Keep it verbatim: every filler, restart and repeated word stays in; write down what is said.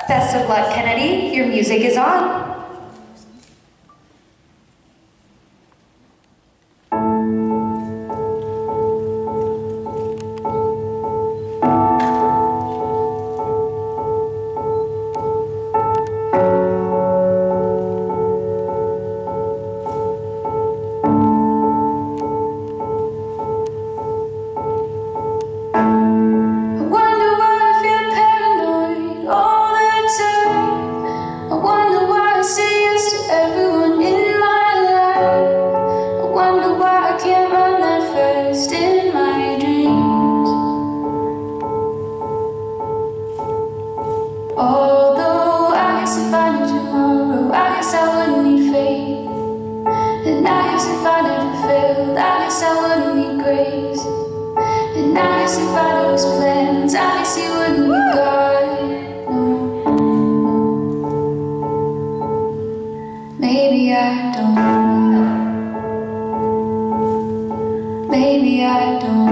Best of luck, Kennedy. Your music is on. Although I guess if I knew tomorrow, I guess I wouldn't need faith. And I guess if I never failed, I guess I wouldn't need grace. And I guess if I knew his plans, I guess he wouldn't be God. No. Maybe I don't. Maybe I don't.